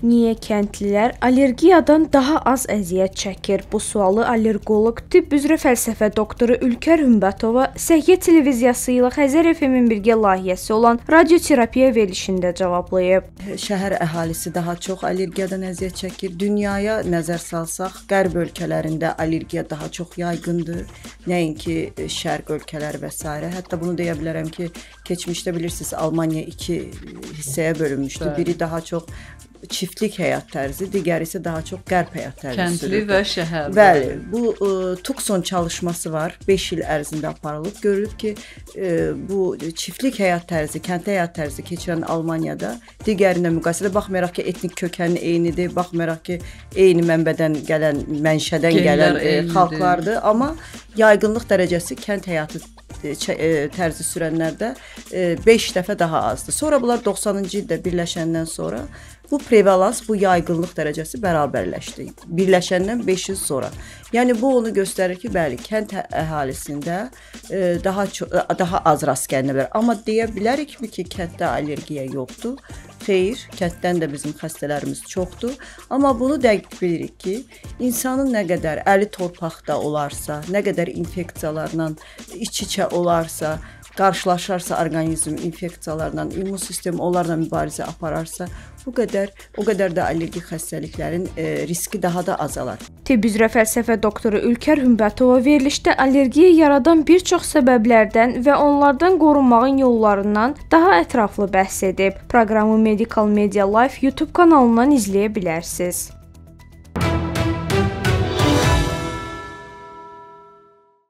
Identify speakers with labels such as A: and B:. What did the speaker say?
A: Niyə kəndlilər allergiyadan daha az əziyyət çəkir? Bu sualı allergoloq, tibb üzrə fəlsəfə doktoru Ülkər Hümbətova Səhiyyə televiziyası ilə Xəzər FM-in birgə layihəsi olan radioterapiya verilişində cavablayıb.
B: Şəhər əhalisi daha çox allergiyadan əziyyət çəkir. Dünyaya nəzər salsaq, qərb ölkələrində allergiya daha çox yaygındır. Nəinki şərq ölkələri və s. Hətta bunu deyə bilərəm ki, keçmişdə bilirsiniz, Almaniya iki hissəyə bölünmüşdü. Biri daha çox çiftlik həyat tərzi, digəri isə daha çox qərb həyat tərzi
C: kəndli
B: sürürdü.
C: Və şəhər.
B: Bəli, bu Tukson çalışması var. 5 il ərzində aparılıb. Görülüb ki, bu çiftlik həyat tərzi, kəndli həyat tərzi keçirən Almaniyada digərinə müqayisədə baxmayaraq ki, etnik kökəni eynidir, baxmayaraq ki, eyni mənbədən gələn, mənşədən gələn xalqlardır, amma yaygınlıq dərəcəsi kənd həyatı tərzi sürənlərdə 5 dəfə daha azdır. Sonra bunlar 90-cı ildə birləşəndən sonra bu prevalans, bu yaygınlıq dərəcəsi bərabərləşdi. Birləşəndən 5 il sonra. Yəni bu onu göstərir ki, bəli, kənd əhalisində daha az rast gəlinə bilər. Amma deyə bilərikmi ki, kənddə allergiya yoxdur? Xeyr, kənddən də bizim xəstələrimiz çoxdur. Amma bunu dəqiq bilirik ki, insanın nə qədər əli torpaqda olarsa, nə qədər infeksiyalarla iç-içə olarsa, qarşılaşarsa orqanizm infeksiyalarla, immun sistemi onlarla mübarizə apararsa, o qədər də allergik xəstəliklərin riski daha da azalar.
A: Tibb üzrə fəlsəfə doktoru Ülkər Hümbətova verilişdə allergiya yaradan bir çox səbəblərdən və onlardan qorunmağın yollarından daha ətraflı bəhs edib. Proqramı Medical Media Life YouTube kanalından izləyə bilərsiniz.